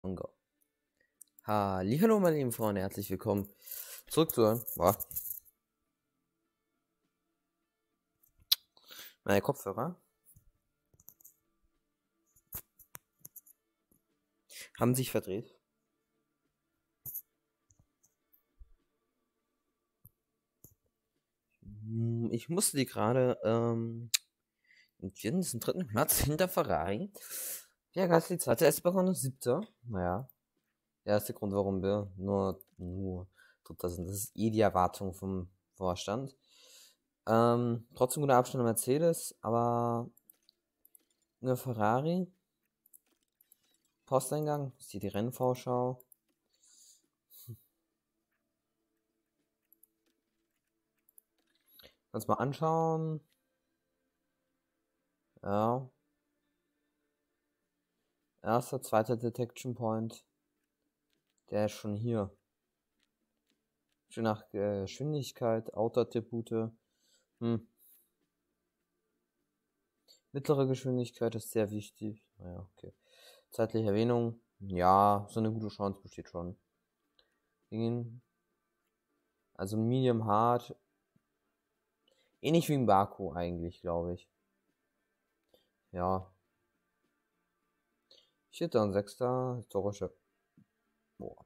Und go. Hallihallo meine lieben Freunde, herzlich willkommen zurück zu meine Kopfhörer haben sich verdreht. Ich musste die gerade im 3. Platz hinter Ferrari. Ja, Gasly zweiter, Esteban noch 7. Naja, der erste Grund, warum wir nur Dritter sind. Das ist die Erwartung vom Vorstand. Trotzdem guter Abstand an Mercedes, aber eine Ferrari. Posteingang, ist hier die Rennvorschau. Uns mal anschauen. Ja. Erster, zweiter Detection Point. Der ist schon hier. Schon nach Geschwindigkeit, Autoattribute. Mittlere Geschwindigkeit ist sehr wichtig. Naja, okay. Zeitliche Erwähnung. Ja, so eine gute Chance besteht schon. Also Medium Hard. Ähnlich wie in Baku eigentlich, glaube ich. Ja. 4. und 6. historische. Boah.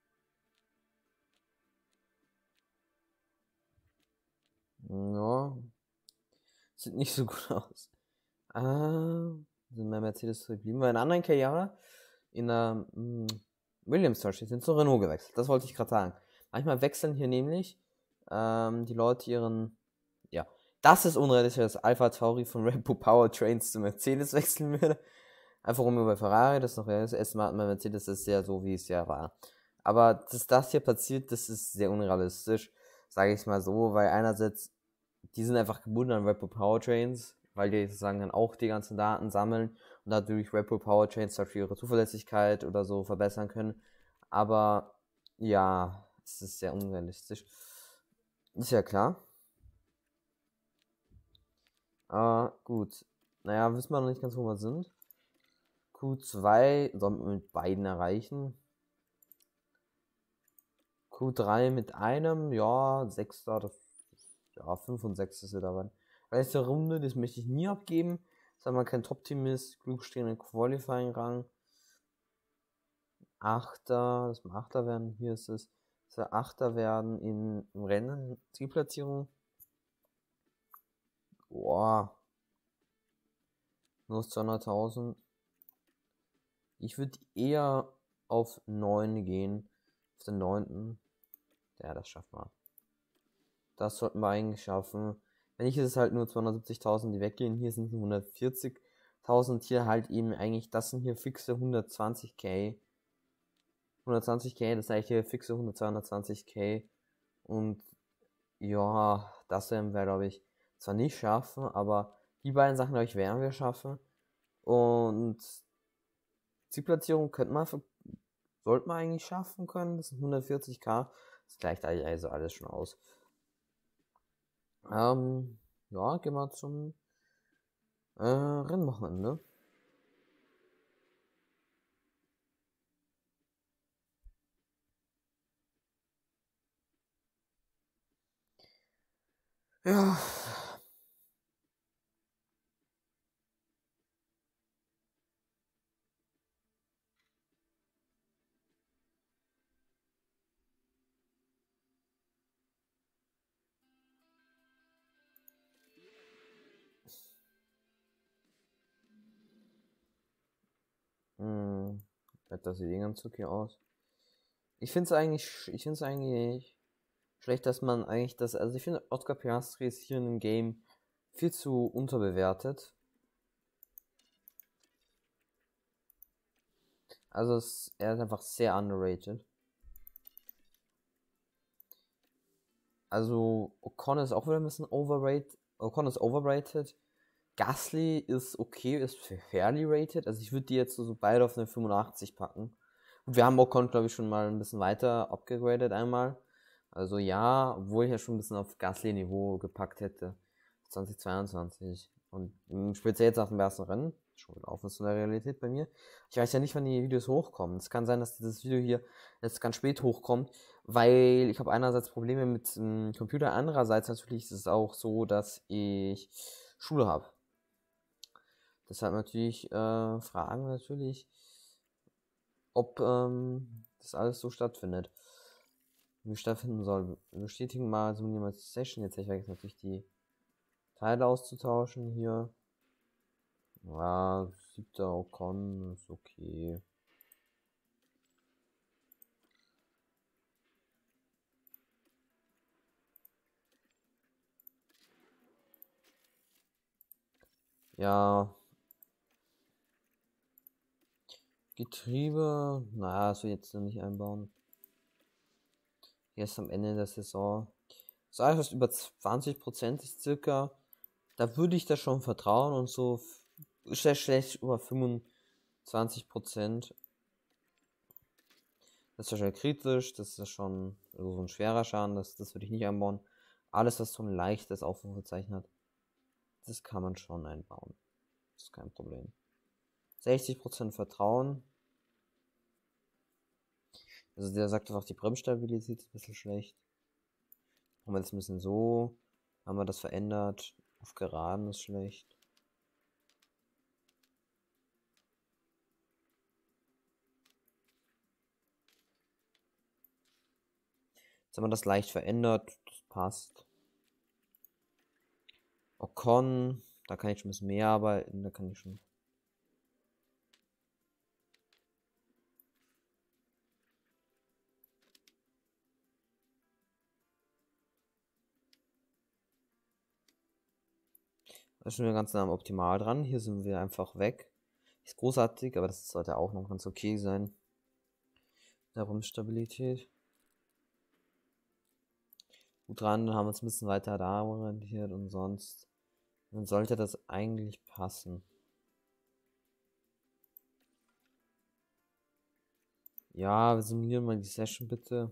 Ja. Sieht nicht so gut aus. Sind bei Mercedes geblieben. Bei einer anderen Karriere in der Williams sind zu Renault gewechselt. Das wollte ich gerade sagen. Manchmal wechseln hier nämlich die Leute ihren. Ja, das ist unrealistisch, dass Alpha Tauri von Red Bull Powertrains zu Mercedes wechseln würde. Einfach um über Ferrari, das ist noch realistisch. Erstmal hat man Mercedes, das ist ja so, wie es ja war. Aber dass das hier passiert, das ist sehr unrealistisch, sage ich mal so, weil einerseits, die sind einfach gebunden an Red Bull Powertrains, weil die sozusagen dann auch die ganzen Daten sammeln und dadurch Red Bull Powertrains für ihre Zuverlässigkeit oder so verbessern können. Aber ja, es ist sehr unrealistisch. Ist ja klar. Gut. Naja, wissen wir noch nicht ganz, wo wir sind. Q2 sollten wir mit beiden erreichen. Q3 mit einem, ja, 6. Ja, 5 und 6 ist er dabei. Letzte Runde, das möchte ich nie abgeben. Sagen wir kein Top-Team ist, klug stehen im Qualifying-Rang. 8. Das muss 8. werden. Hier ist es. Das soll 8. werden im Rennen. Zielplatzierung. Boah. Nur 200.000. Ich würde eher auf 9 gehen. Auf den 9. Ja, das schaffen wir. Das sollten wir eigentlich schaffen. Wenn nicht, ist es halt nur 270.000, die weggehen. Hier sind es 140.000. Hier halt eben eigentlich, das sind hier fixe 120k. 120k, das ist eigentlich hier fixe 220k. Und ja, das werden wir, glaube ich, zwar nicht schaffen, aber die beiden Sachen, glaube ich, werden wir schaffen. Und Zielplatzierung sollte man eigentlich schaffen können. Das sind 140k. Das gleicht also alles schon aus. Ja, gehen wir zum Rennwochenende. Ja. Das sieht ganz okay aus. Ich finde es eigentlich schlecht, dass man eigentlich also ich finde Oscar Piastri ist hier in dem Game viel zu unterbewertet. Also er ist einfach sehr underrated. Also Ocon ist auch wieder ein bisschen overrated. Ocon ist overrated. Gasly ist okay, ist fairly rated. Also ich würde die jetzt so beide auf eine 85 packen. Und wir haben Ocon, glaube ich, schon mal ein bisschen weiter upgegradet einmal. Also ja, obwohl ich ja schon ein bisschen auf Gasly-Niveau gepackt hätte. 2022. Und speziell jetzt nach dem ersten Rennen. Schon wieder offen zu der Realität bei mir. Ich weiß ja nicht, wann die Videos hochkommen. Es kann sein, dass dieses Video hier jetzt ganz spät hochkommt, weil ich habe einerseits Probleme mit dem Computer, andererseits natürlich ist es auch so, dass ich Schule habe. Deshalb natürlich Fragen natürlich, ob das alles so stattfindet. Wie stattfinden soll. Bestätigen mal so eine Session. Jetzt hätte ich natürlich die Teile auszutauschen hier. Ja, 7. Ocon ist okay. Ja. Getriebe, naja, das will ich jetzt noch nicht einbauen. Erst am Ende der Saison. So alles, was über 20% ist circa, da würde ich da schon vertrauen und so sehr schlecht über 25%. Das ist ja schon kritisch, das ist schon so ein schwerer Schaden, das würde ich nicht einbauen. Alles, was so ein leichtes Ausrufezeichen hat, das kann man schon einbauen. Das ist kein Problem. 60% Vertrauen. Also der sagt einfach, die Bremsstabilität ist ein bisschen schlecht. Haben wir das ein bisschen so, haben wir das verändert. Auf Geraden ist schlecht. Jetzt haben wir das leicht verändert, das passt. Ocon, da kann ich schon ein bisschen mehr arbeiten, da kann ich schon. Da sind wir ganz nah am Optimal dran. Hier sind wir einfach weg. Ist großartig, aber das sollte auch noch ganz okay sein. Der Bremsstabilität. Gut dran, dann haben wir uns ein bisschen weiter da orientiert und sonst. Dann sollte das eigentlich passen. Ja, wir simulieren mal die Session bitte.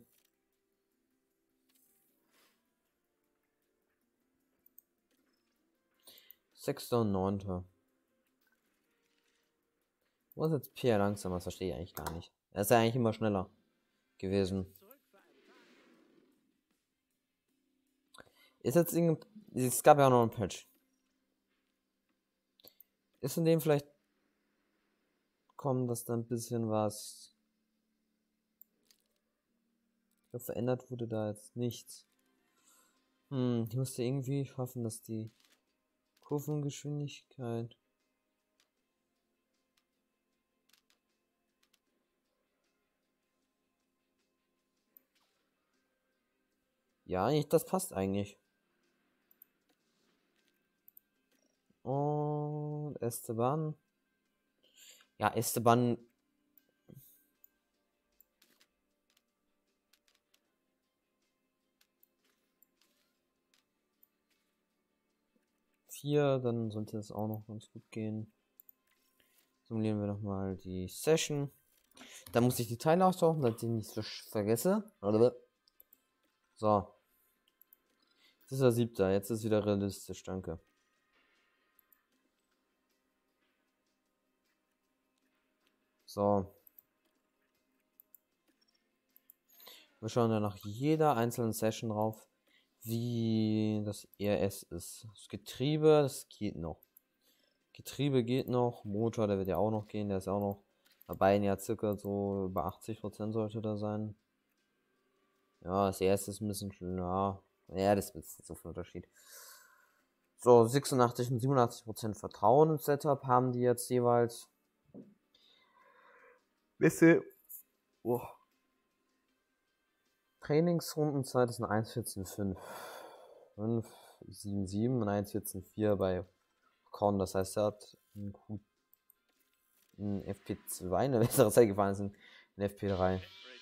6. und 9. Wo ist jetzt Pierre langsamer? Das verstehe ich eigentlich gar nicht. Er ist ja eigentlich immer schneller gewesen. Ist jetzt irgendein. Es gab ja auch noch einen Patch. Ist in dem vielleicht kommen, dass da ein bisschen was verändert wurde, da jetzt nichts. Ich musste irgendwie hoffen, dass die Kurvengeschwindigkeit. Ja, das passt eigentlich. Und Esteban. Ja, Esteban. Dann sollte es auch noch ganz gut gehen. Simulieren wir nochmal die Session. Da muss ich die Teile austauschen, damit ich nichts vergesse. So. Das ist der 7. Jetzt ist wieder realistisch, danke. So. Wir schauen dann nach jeder einzelnen Session drauf, wie das ERS ist. Das Getriebe, das geht noch. Getriebe geht noch. Motor, der wird ja auch noch gehen. Der ist ja auch noch dabei. Ja, circa so über 80% sollte da sein. Ja, das ERS ist ein bisschen schneller. Ja, das ist nicht so viel Unterschied. So, 86 und 87% Vertrauen im Setup haben die jetzt jeweils. Bisschen. Oh. Trainingsrundenzeit ist eine 1,14,5. 5,77 und 1,14,4 bei Korn. Das heißt, er hat in FP2 eine bessere Zeit gefahren als in FP3.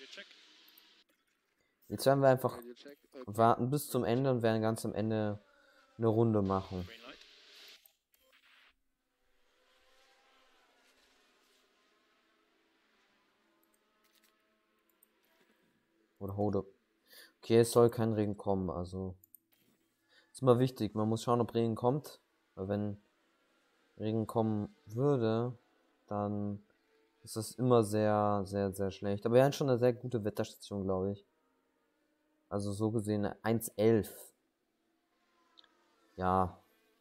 Jetzt werden wir einfach warten bis zum Ende und werden ganz am Ende eine Runde machen. Oder hold up. Okay, es soll kein Regen kommen, also ist immer wichtig. Man muss schauen, ob Regen kommt. Weil wenn Regen kommen würde, dann ist das immer sehr, sehr, sehr schlecht. Aber wir haben schon eine sehr gute Wetterstation, glaube ich. Also so gesehen 1,11. Ja.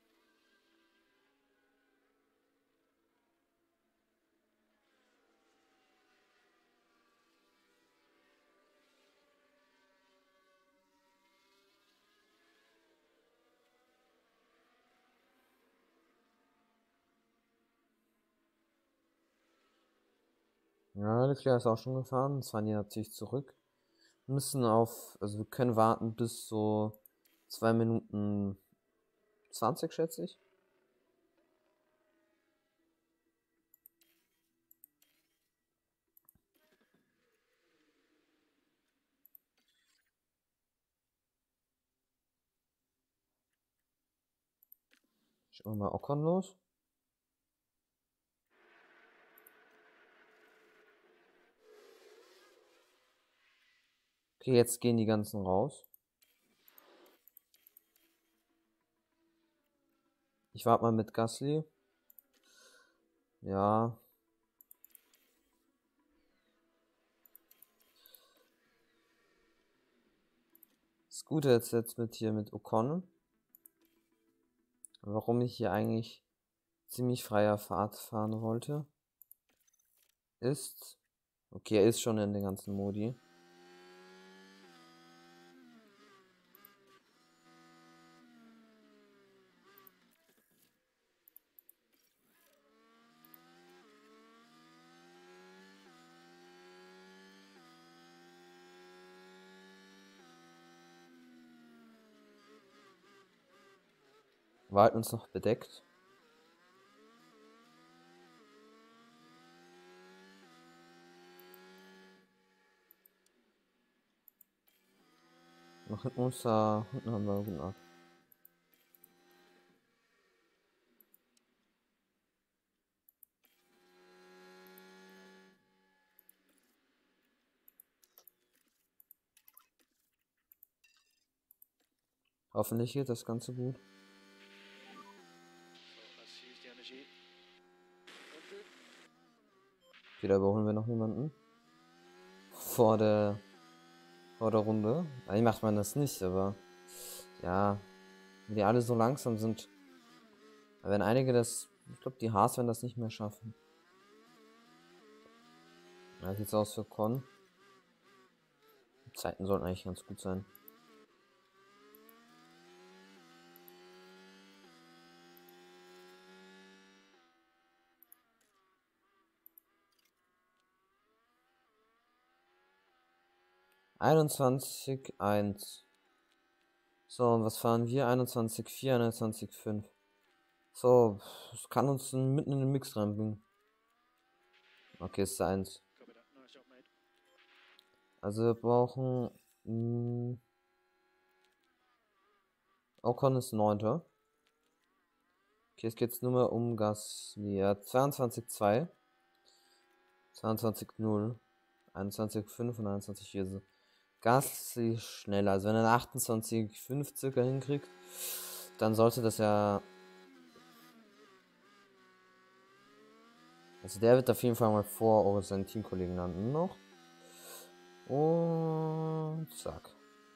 Ja, Leclerc ist auch schon gefahren. Es fahren die natürlich zurück. Wir müssen also wir können warten bis so 2 Minuten 20, schätze ich. Schauen wir mal Ocon los. Okay, jetzt gehen die ganzen raus. Ich warte mal mit Gasly. Ja. Das Gute jetzt mit Ocon. Warum ich hier eigentlich ziemlich freier Fahrt fahren wollte, ist. Okay, er ist schon in den ganzen Modi. Wir halten uns noch bedeckt. Noch hinten uns da. Hinten haben wir guten Ab. Hoffentlich geht das Ganze gut. Okay, da überholen wir noch niemanden. Vor der Runde. Eigentlich macht man das nicht, aber ja, wenn die alle so langsam sind, wenn einige ich glaube, die Haas werden das nicht mehr schaffen. Ja, sieht's aus für Con. Die Zeiten sollten eigentlich ganz gut sein. (21,1). So, und was fahren wir? 21,4, 21,5. So, das kann uns mitten in den Mix reinbringen. Okay, ist der 1. Also wir brauchen. Ocon ist 9. Okay, jetzt geht's nur mehr um Gasly. Ja, 22,2. 22,0. 21,5 und 21,4. Gasly schneller. Also wenn er 28,5 circa hinkriegt, dann sollte das ja. Also der wird auf jeden Fall mal vor seinen Teamkollegen landen noch. Und zack.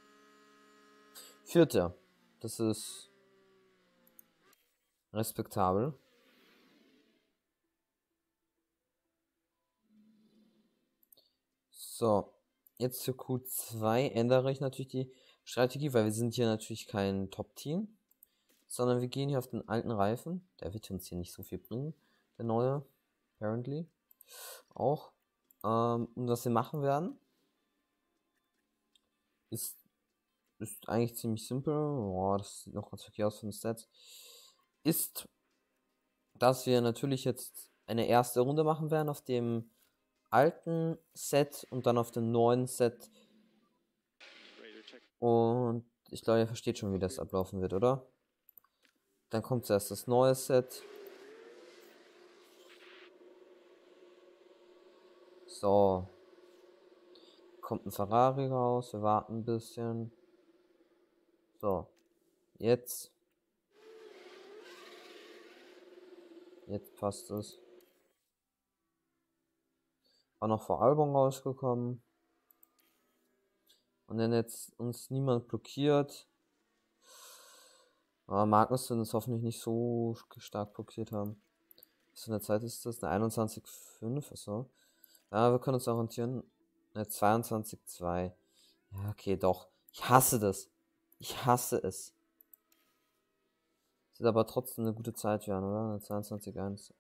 4. Das ist respektabel. So, jetzt für Q2 ändere ich natürlich die Strategie, weil wir sind hier natürlich kein Top-Team, sondern wir gehen hier auf den alten Reifen. Der wird uns hier nicht so viel bringen, der neue, apparently. Auch. Und was wir machen werden, ist eigentlich ziemlich simpel. Oh, das sieht noch ganz okay aus von den Stats. Ist, dass wir natürlich jetzt eine erste Runde machen werden auf dem alten Set und dann auf dem neuen Set. Und ich glaube, ihr versteht schon, wie das ablaufen wird, oder? Dann kommt zuerst das neue Set. So. Kommt ein Ferrari raus. Wir warten ein bisschen. So. Jetzt. Jetzt passt es. Auch noch vor Album rausgekommen. Und wenn jetzt uns niemand blockiert, Magnussen ist hoffentlich nicht so stark blockiert haben. Was für eine Zeit ist das? Eine 21,5, achso. Ja, wir können uns orientieren. Eine 22,2. Ja, okay, doch. Ich hasse das. Ich hasse es. Sieht aber trotzdem eine gute Zeit werden, oder? Eine 22,1.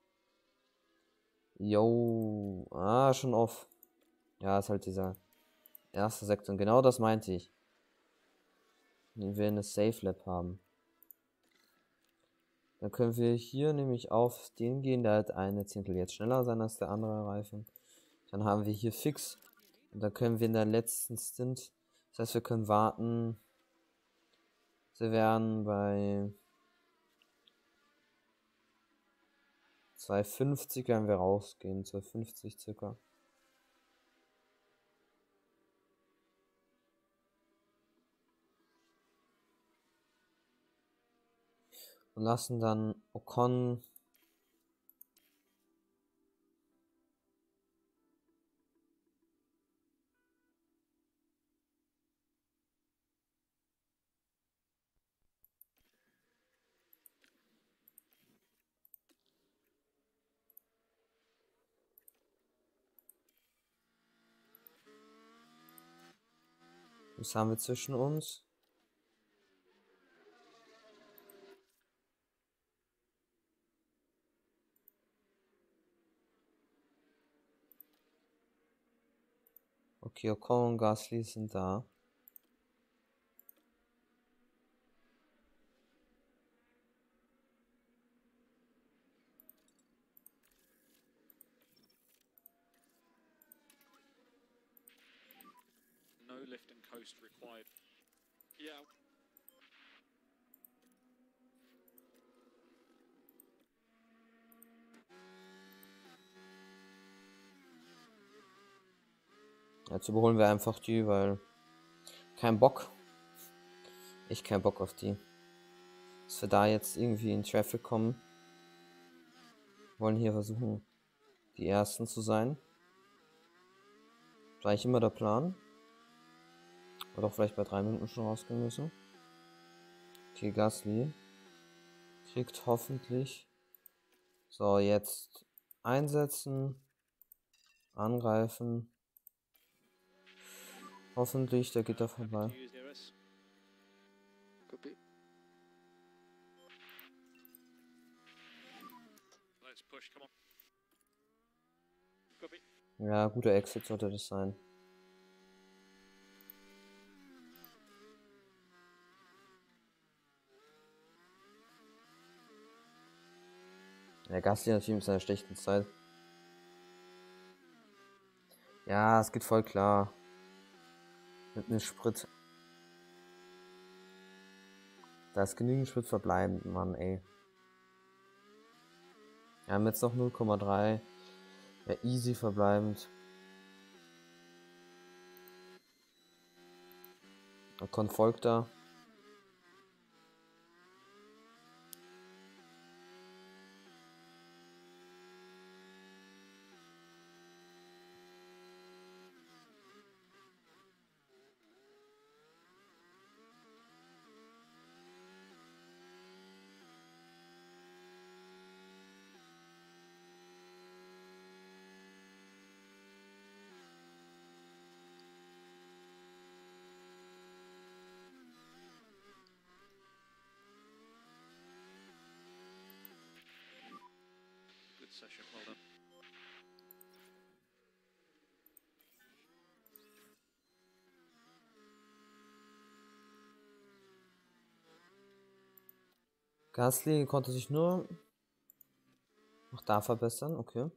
Yo. Schon off. Ja, ist halt dieser erste Sektor. Und genau das meinte ich. Wenn wir eine Safe Lab haben. Dann können wir hier nämlich auf den gehen, der hat eine Zehntel jetzt schneller sein als der andere Reifen. Dann haben wir hier fix. Und dann können wir in der letzten Stint, das heißt wir können warten. Sie werden bei 2,50 werden wir rausgehen, 2,50 circa. Und lassen dann Ocon was haben wir zwischen uns? Okay, Ocon und Gasly sind da. No lift and coast required. Yeah. Jetzt überholen wir einfach die, weil kein Bock. Ich kein Bock auf die. Dass wir da jetzt irgendwie in Traffic kommen. Wollen hier versuchen, die Ersten zu sein. Vielleicht immer der Plan. Oder auch vielleicht bei 3 Minuten schon rausgehen müssen. Okay, Gasly kriegt hoffentlich. So, jetzt einsetzen. Angreifen. Hoffentlich, der geht da vorbei. Ja, guter Exit sollte das sein. Der Gasly natürlich mit seiner schlechten Zeit. Ja, es geht voll klar. Mit einem Sprit. Da ist genügend Sprit verbleibend, Mann, ey. Wir haben jetzt noch 0,3. Ja, easy verbleibend. Ocon folgt da. Good session, well done. Gasly konnte sich nur noch da verbessern, okay.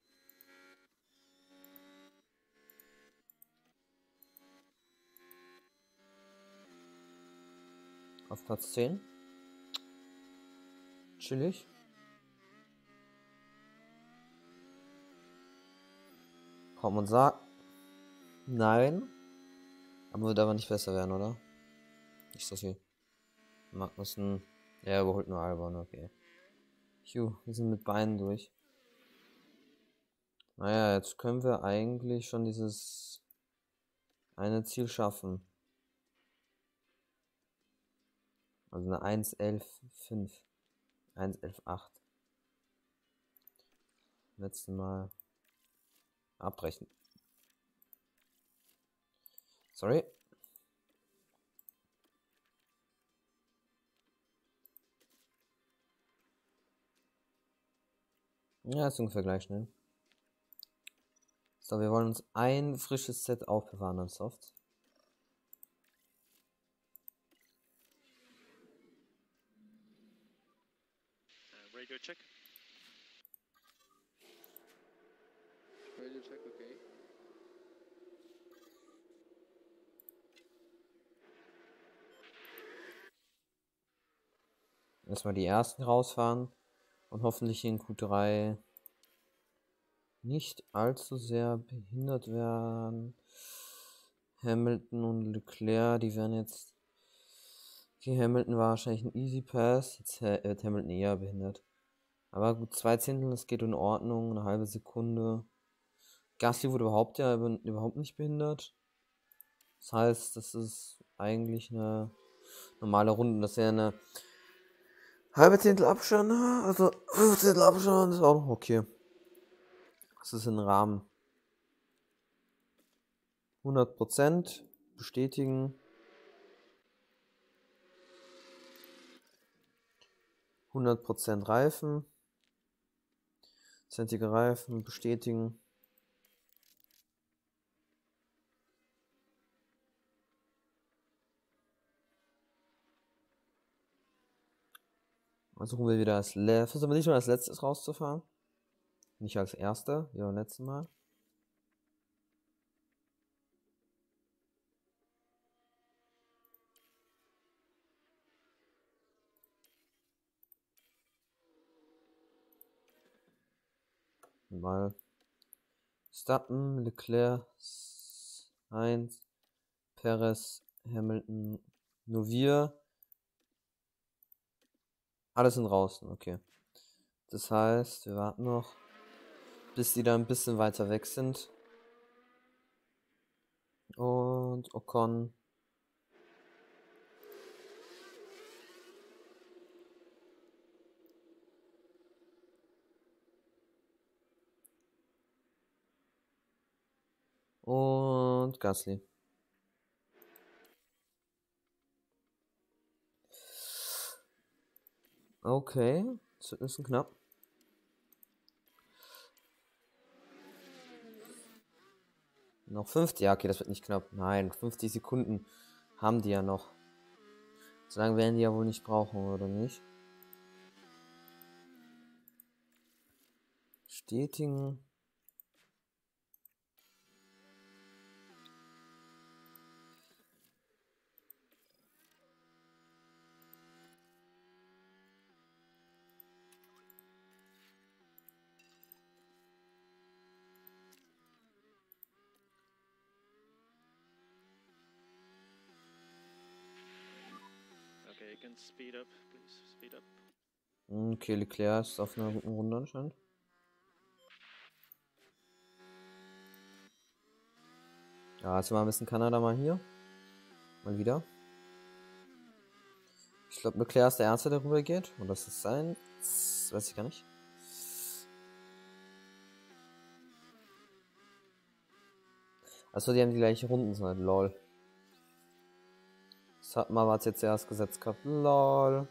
Auf Platz 10. Chillig. Komm und sag. Nein. Aber wird aber nicht besser werden, oder? Nicht so viel. Magnussen. Ja, überholt nur Albon, okay. Wir sind mit Beinen durch. Naja, jetzt können wir eigentlich schon dieses eine Ziel schaffen. Also eine 1.11.5. 1.11.8. Letzten Mal abbrechen. Sorry. Ja, ist ungefähr gleich schnell. So, wir wollen uns ein frisches Set aufbewahren an Soft. Radio check. Radio check, okay. Erstmal die ersten rausfahren und hoffentlich in Q3 nicht allzu sehr behindert werden. Hamilton und Leclerc, die werden jetzt... Okay, Hamilton war wahrscheinlich ein Easy Pass, jetzt wird Hamilton eher behindert. Aber gut, 2 Zehntel, das geht in Ordnung, eine halbe Sekunde. Gasly wurde überhaupt nicht behindert. Das heißt, das ist eigentlich eine normale Runde. Das wäre eine halbe Zehntel Abstand, also 5 Zehntel Abstand ist auch noch okay. Das ist im Rahmen. 100% bestätigen. 100% Reifen. Zentige Reifen bestätigen. Versuchen wir wieder versuchen wir nicht nur als letztes rauszufahren. Nicht als erster, wie beim letzten Mal. Mal Verstappen, Leclerc, 1, Perez, Hamilton, nur wir. Alles sind draußen, okay. Das heißt, wir warten noch, bis die da ein bisschen weiter weg sind. Und Ocon. Und Gasly. Okay, das wird ein bisschen knapp. Noch 50, ja, okay, das wird nicht knapp. Nein, 50 Sekunden haben die ja noch. So lange werden die ja wohl nicht brauchen, oder nicht? Bestätigen. Okay, you can speed up, please. Speed up. Okay, Leclerc ist auf einer guten Runde anscheinend. Ja, jetzt mal ein bisschen Kanada mal hier. Mal wieder. Ich glaube, Leclerc ist der Erste, der rüber geht. Und das ist sein. Das weiß ich gar nicht. Achso, die haben die gleiche Rundenzeit. Lol. Das hat mal was jetzt erst gesetzt gehabt. Lol.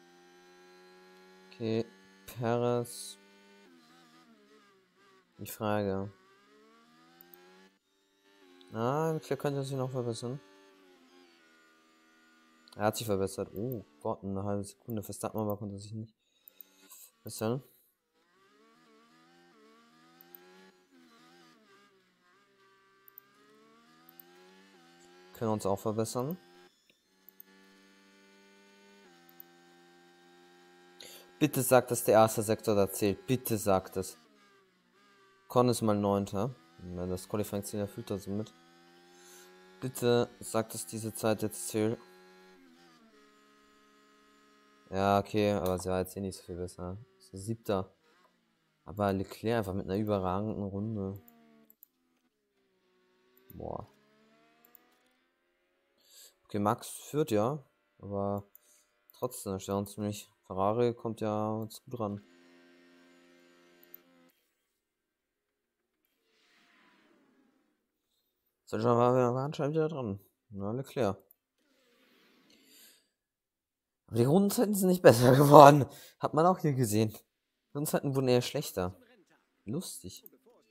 Okay. Perez. Die Frage. Leclerc könnte sich noch verbessern. Er hat sich verbessert. Oh Gott, eine halbe Sekunde. Verstappen aber konnte sich nicht verbessern. Können uns auch verbessern. Bitte sagt, dass der erste Sektor da zählt. Bitte sagt es. Con ist mal 9. Ja, das Qualifying-Ziel erfüllt er somit. Bitte sagt, dass diese Zeit jetzt zählt. Ja, okay, aber sie war jetzt eh nicht so viel besser. 7. Aber Leclerc einfach mit einer überragenden Runde. Boah. Okay, Max führt ja, aber trotzdem stellen uns nämlich. Ferrari kommt ja jetzt gut ran. So, schon war anscheinend wieder dran. Na, Leclerc. Aber die Rundenzeiten sind nicht besser geworden. Hat man auch hier gesehen. Die Rundenzeiten wurden eher schlechter. Lustig.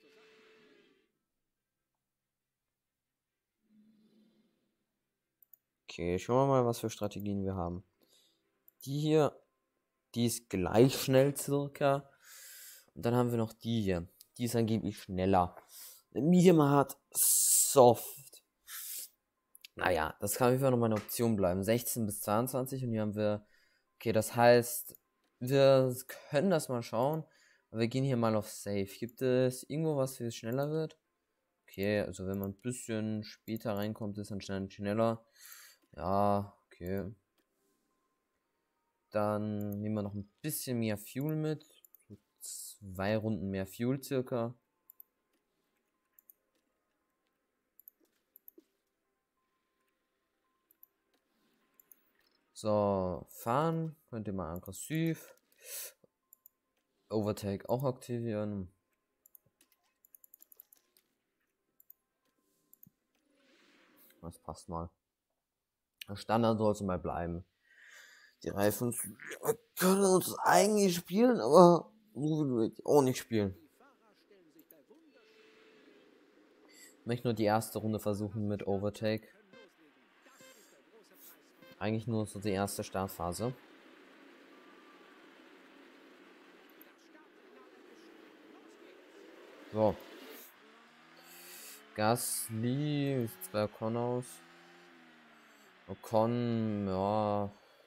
Okay, schauen wir mal, was für Strategien wir haben. Die hier, die ist gleich schnell circa. Und dann haben wir noch die hier. Die ist angeblich schneller. Medium Hard Soft. Naja, das kann auf jeden Fall noch mal eine Option bleiben. 16 bis 22 und hier haben wir... Okay, das heißt, wir können das mal schauen. Aber wir gehen hier mal auf Safe. Gibt es irgendwo was, wie es schneller wird? Okay, also wenn man ein bisschen später reinkommt, ist anscheinend schneller. Ja, okay. Dann nehmen wir noch ein bisschen mehr Fuel mit. 2 Runden mehr Fuel circa. So, fahren könnt ihr mal aggressiv. Overtake auch aktivieren. Das passt mal. Standard soll es mal bleiben. Die Reifen können uns eigentlich spielen, aber so will ich auch nicht spielen. Ich möchte nur die erste Runde versuchen mit Overtake. Eigentlich nur so die erste Startphase. So. Gasly, wie sieht's bei Ocon aus? Ocon, ja.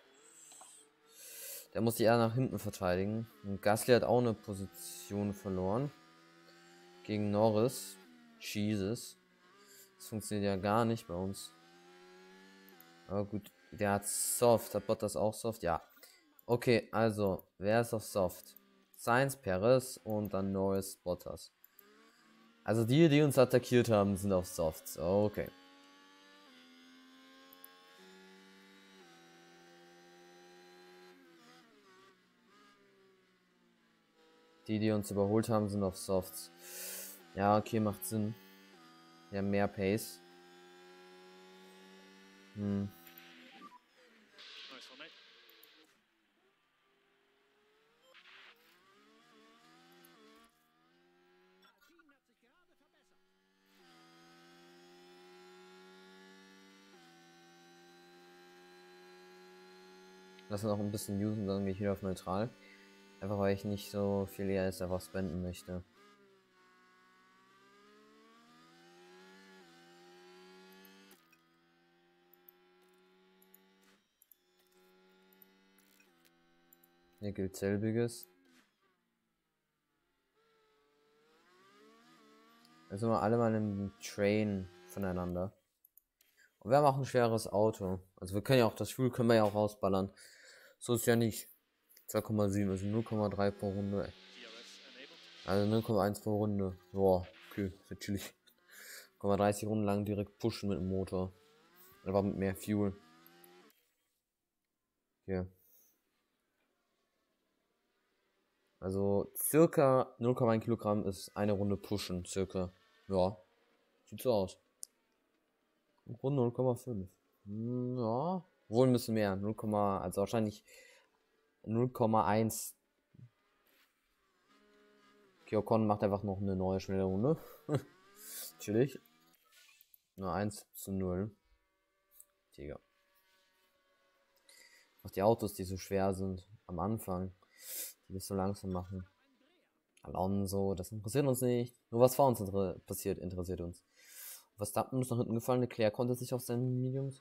Der muss sich eher nach hinten verteidigen. Und Gasly hat auch eine Position verloren. Gegen Norris. Jesus. Das funktioniert ja gar nicht bei uns. Aber gut, der hat Soft. Hat Bottas auch Soft? Ja. Okay, also, wer ist auf Soft? Sainz, Perez und dann Norris, Bottas. Also die uns attackiert haben, sind auf Softs. Okay. Die uns überholt haben, sind auf Softs. Ja, okay, macht Sinn. Wir haben mehr Pace. Nice one, mate. Lass uns noch ein bisschen usen, dann gehe ich wieder auf neutral. Einfach weil ich nicht so viel ES einfach spenden möchte. Hier gilt selbiges. Also wir alle mal im Train voneinander. Und wir haben auch ein schweres Auto. Also wir können ja auch das Fuel können wir ja auch rausballern. So ist ja nicht 2,7, also 0,3 pro Runde. DRS enabled. Also 0,1 pro Runde. Boah, okay, ist chillig. 30 Runden lang direkt pushen mit dem Motor. Aber mit mehr Fuel. Hier. Also circa 0,1 Kilogramm ist eine Runde pushen, circa. Ja, sieht so aus. Runde 0,5. Ja, wohl ein bisschen mehr. 0, also wahrscheinlich 0,1. Ocon macht einfach noch eine neue schnelle Runde. Natürlich. Nur 1:0. Digga. Auch die Autos, die so schwer sind am Anfang, die das so langsam machen. Alonso, das interessiert uns nicht. Nur was vor uns passiert, interessiert uns. Verstappen ist nach hinten gefallen, Leclerc konnte sich auf seinen Mediums.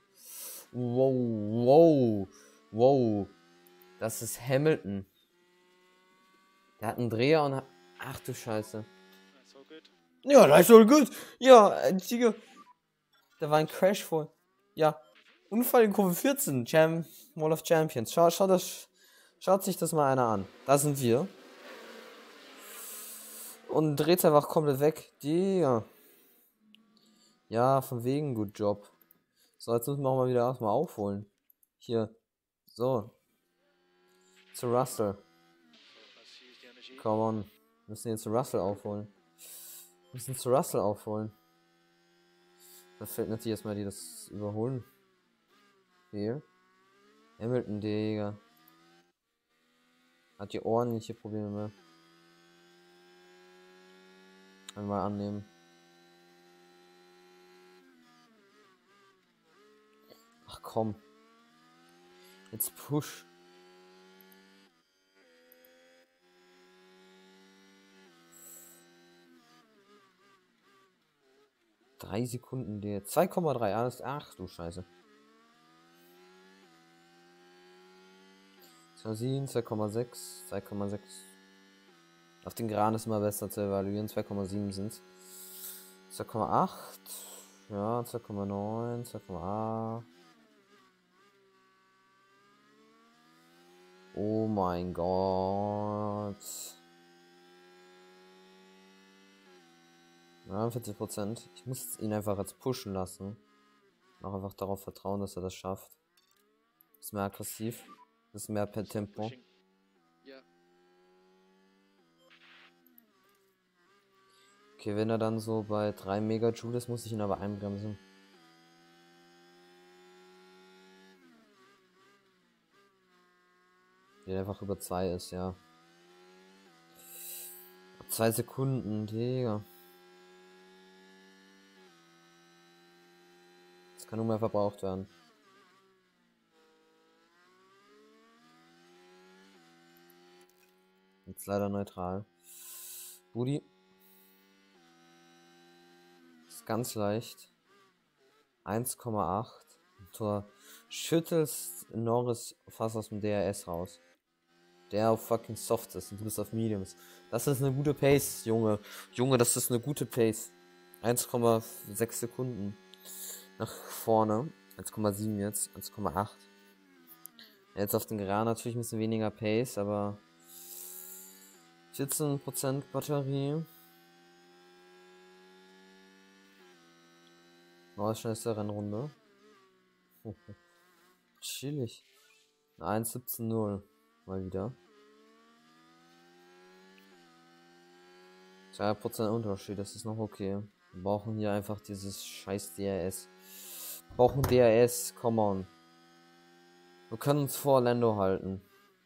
Wow. Das ist Hamilton. Der hat einen Dreher und hat... Ach du Scheiße. That's all good. Ja, das ist so gut. Ja, Digga. Da war ein Crash vor. Ja. Unfall in Kurve 14. Wall of Champions. Schaut sich das mal einer an. Da sind wir. Und dreht einfach komplett weg. Digga. Ja, von wegen, gut Job. So, jetzt müssen wir auch mal wieder erstmal aufholen. Hier. So. Zu Russell. Come on. Wir müssen jetzt zu Russell aufholen. Da fällt natürlich erstmal die das überholen. Hier. Hamilton, Digga. Hat hier ordentliche Probleme mehr. Einmal annehmen. Ach komm. Jetzt push. Drei Sekunden der. 2,3. Alles. Ach du Scheiße. 2,7, 2,6, 2,6. Auf den Geraden ist immer besser zu evaluieren. 2,7 sind 2,8. Ja, 2,9, 2,8. Oh mein Gott. 49%. Ich muss ihn einfach jetzt pushen lassen. Auch einfach darauf vertrauen, dass er das schafft. Ist mehr aggressiv. Ist mehr per Tempo. Okay, wenn er dann so bei 3 Megajoule ist, muss ich ihn aber einbremsen. Der einfach über 2 ist, ja. 2 Sekunden, Digga. Das kann nur mehr verbraucht werden. Jetzt leider neutral. Budi. Ist ganz leicht. 1,8. Du schüttelst Norris fast aus dem DRS raus. Der auf fucking soft ist und du bist auf Mediums. Das ist eine gute Pace, Junge. Junge, das ist eine gute Pace. 1,6 Sekunden nach vorne. 1,7 jetzt. 1,8. Jetzt auf den Geraden natürlich ein bisschen weniger Pace, aber 14% Batterie. Oh, schnellste Rennrunde. Chillig. 1,17,0. Mal wieder. 2% Unterschied, das ist noch okay. Wir brauchen hier einfach dieses scheiß DRS. Wir brauchen DRS, come on. Wir können uns vor Lando halten.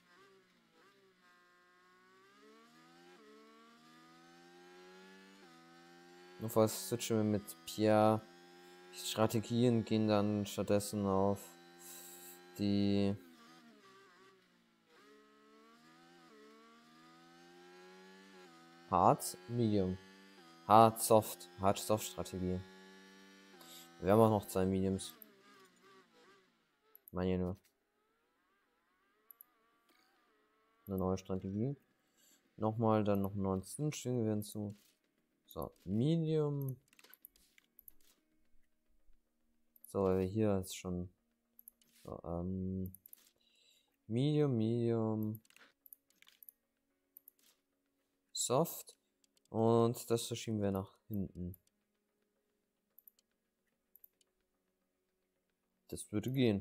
Nur was switchen wir mit Pierre. Die Strategien gehen dann stattdessen auf die Hard, Medium. Hard, Soft. Hard, Soft Strategie. Wir haben auch noch 2 Mediums. Meine nur. Eine neue Strategie. Nochmal, dann noch 19 Stück wir hinzu. So, Medium. So, weil wir hier jetzt schon. So, Medium. Soft. Und das verschieben wir nach hinten. Das würde gehen.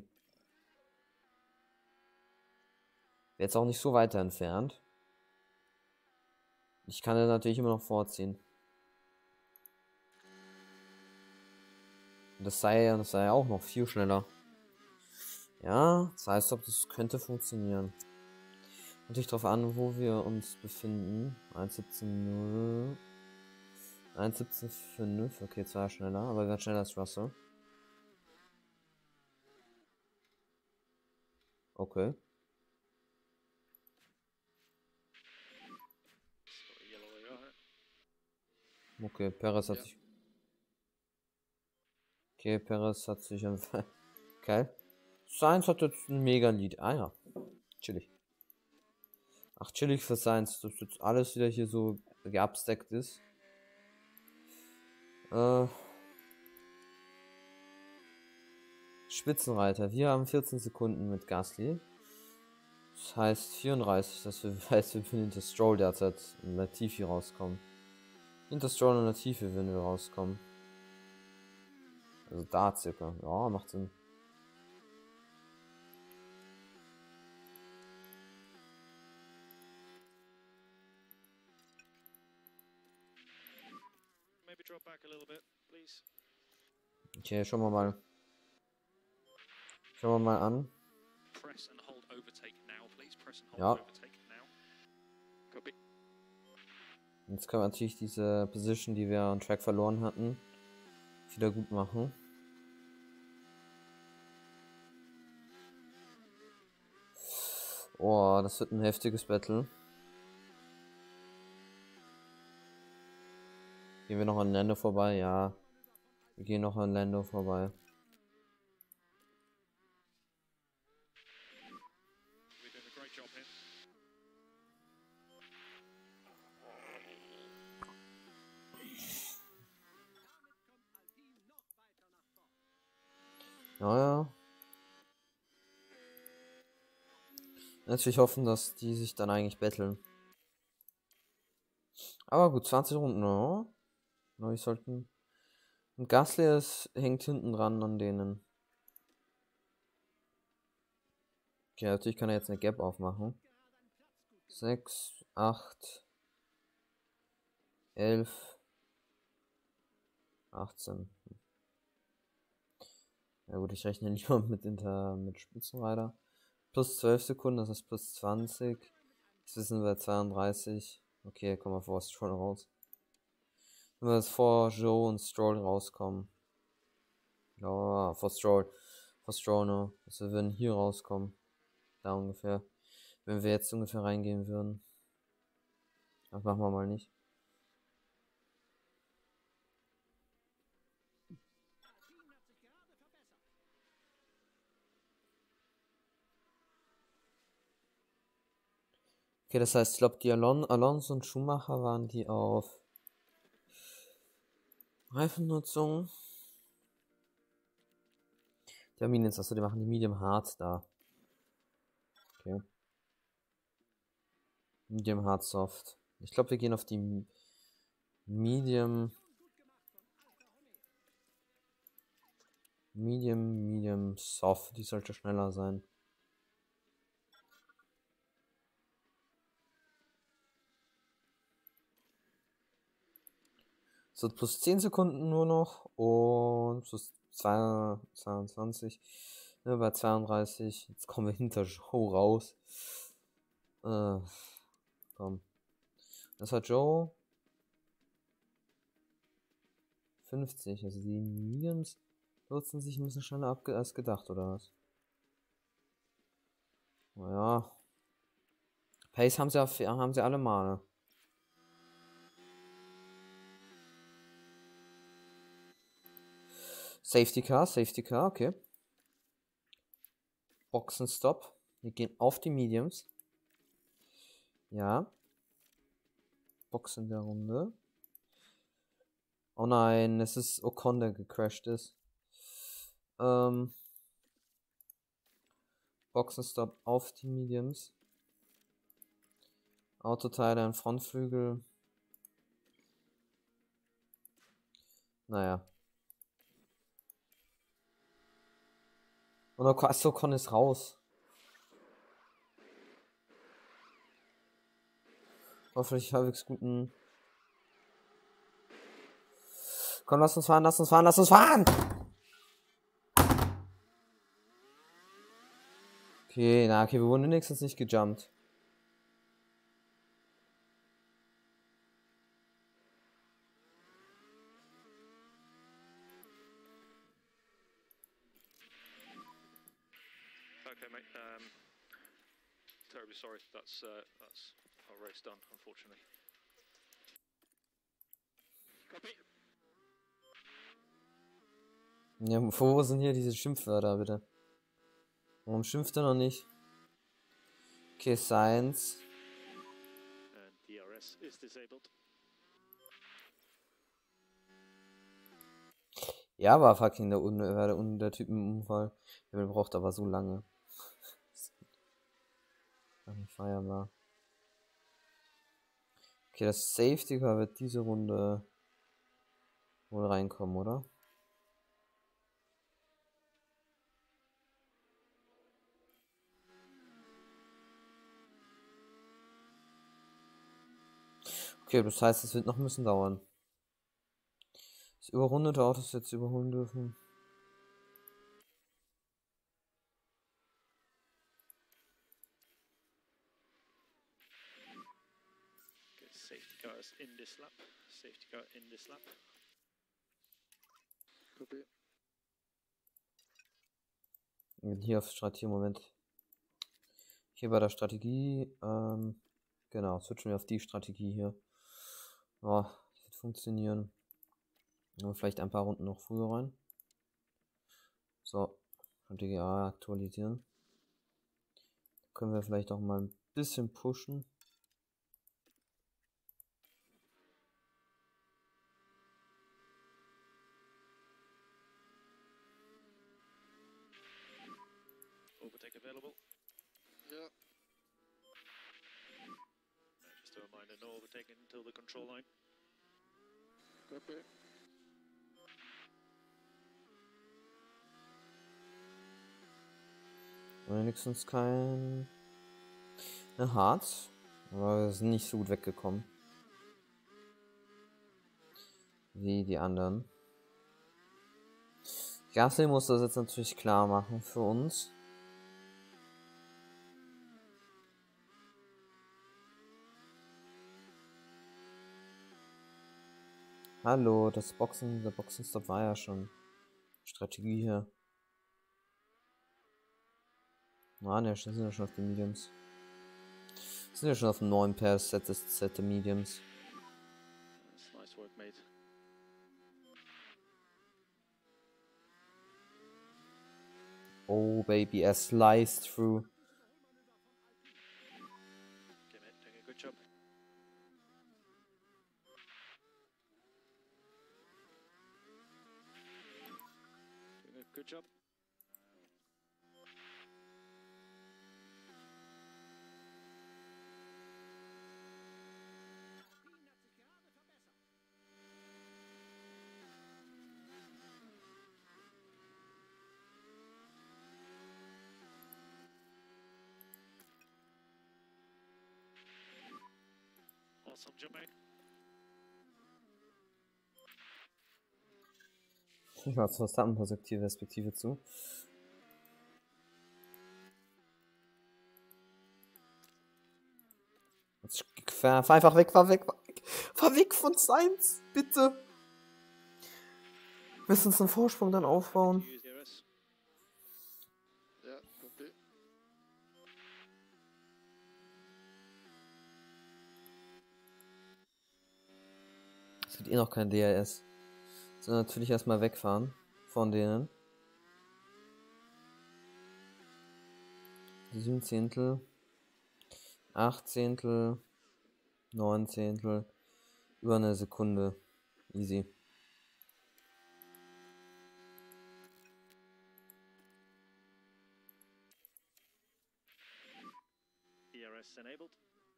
Wäre jetzt auch nicht so weiter entfernt. Ich kann das natürlich immer noch vorziehen. Das sei auch noch viel schneller. Ja, das heißt, das könnte funktionieren. Natürlich darauf an, wo wir uns befinden. 1,17,0. 1,17,5. Okay, zwar schneller, aber wir werden schneller als Russell. Okay. Okay, Perez hat sich. Okay, Perez hat sich einfach. Okay. Sainz hat jetzt ein mega Lead. Ah ja. Chillig. Ach, chillig für Sainz, dass jetzt alles wieder hier so geabstackt ist. Spitzenreiter. Wir haben 14 Sekunden mit Gasly. Das heißt 34, dass wir, wir würden hinter Stroll derzeit in Latifi rauskommen. Hinter Stroll in der Tiefe, wenn wir rauskommen. Also da circa. Ja, macht Sinn. Maybe drop back a little bit, please. Okay, schauen wir mal. Schauen wir mal an. Press and hold overtake now, please. Press and hold Ja. overtake now. Copy. Jetzt können wir natürlich diese Position, die wir am Track verloren hatten, wieder gut machen. Oh, das wird ein heftiges Battle. Gehen wir noch an Lando vorbei? Ja. Wir gehen noch an Lando vorbei. We're doing a great job here. Ja. Natürlich hoffen, dass die sich dann eigentlich battlen. Aber gut, 20 Runden, ja. Aber wir sollten... Und Gasly hängt hinten dran an denen. Okay, natürlich kann er jetzt eine Gap aufmachen. 6, 8, 11, 18. Ja gut, ich rechne lieber mit Spitzenreiter. Plus 12 Sekunden, das ist plus 20. Jetzt sind wir 32. Okay, kommen wir vor Stroll raus. Wenn wir jetzt vor Joe und Stroll rauskommen. Ja, vor Stroll. Vor Stroll, ne? Also wir würden hier rauskommen. Da ungefähr. Wenn wir jetzt ungefähr reingehen würden. Das machen wir mal nicht. Okay, das heißt, ich glaube, die Alonso und Schumacher waren die auf Reifennutzung. Der Minions, achso, die machen die Medium Hard da. Okay. Medium Hard Soft. Ich glaube, wir gehen auf die Medium Soft. Die sollte schneller sein. So, plus 10 Sekunden nur noch und plus 22. Ne, bei 32. Jetzt kommen wir hinter Joe raus. Komm. Das hat Joe 50. Also die Mediums nutzen sich ein bisschen schneller ab als gedacht, oder was? Naja. Pace haben sie alle mal. Safety Car, okay. Boxenstopp. Wir gehen auf die Mediums. Ja. Box in der Runde. Oh nein, es ist Ocon, der gecrashed ist. Boxenstopp auf die Mediums. Autoteile an Frontflügel. Naja. Und Ocon ist raus. Hoffentlich halbwegs guten. Komm, lass uns fahren! Okay, wir wurden wenigstens nicht gejumpt. Okay, mate. Terribly sorry. That's our race done, unfortunately. Copy. Ja, wo sind hier diese Schimpfwörter, bitte? Warum schimpft er noch nicht? Okay, Science. And DRS is disabled. Ja, war fucking der Typ im Unfall. Der braucht aber so lange. Nicht feierbar. Okay, das Safety Car wird diese Runde wohl reinkommen, oder? Okay, das heißt, es wird noch ein bisschen dauern. Das überrundete Autos jetzt überholen dürfen. Okay, safety car is in this lap. Safety car in this lap. Copy. Hier auf Strategie, Moment. Hier bei der Strategie, genau, switchen wir auf die Strategie hier. Ja, das wird funktionieren. Aber vielleicht ein paar Runden noch früher rein. So, Strategie A aktualisieren. Können wir vielleicht auch mal ein bisschen pushen. Overtake available. Yeah. Just a reminder, no overtaking until the control line. Copy. Wenigstens kein Harz. Aber wir sind nicht so gut weggekommen. Wie die anderen. Gasly muss das jetzt natürlich klar machen für uns. Hallo, der Boxenstopp war ja schon Strategie hier. Ah, ne, sind ja schon auf den Mediums. Sind ja schon auf dem neuen Pair-Set des Set der Mediums. That's nice work, mate. Oh, baby, er sliced through. Okay, mate, doing a good job. Doing a good job. Awesome job, mate. Ich mal zur Verstappen-Perspektive zu. Fahr einfach weg, fahr weg. Fahr weg von Sainz, bitte. Wir müssen uns einen Vorsprung dann aufbauen. Use DRS. Yeah. Copy. Es wird eh noch kein DRS. So, natürlich erstmal wegfahren von denen. 7 Zehntel, 8 Zehntel, 9 Zehntel, über eine Sekunde. Easy. DRS enabled.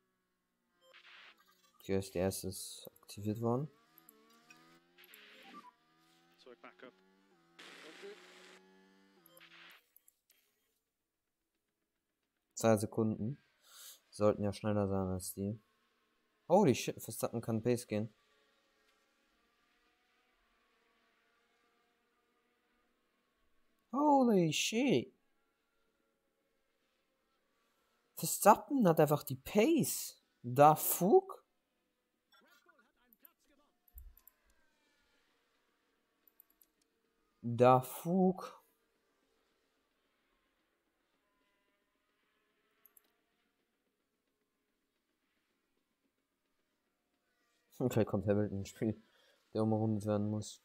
Hier ist der erste ist aktiviert worden. So back up. Copy. 2 Sekunden. Sollten ja schneller sein als die. Holy shit, Verstappen kann Pace gehen. Holy shit. Verstappen hat einfach die Pace. Da Fug. Da Fug. Okay, kommt Hamilton ins Spiel, der umrundet werden muss.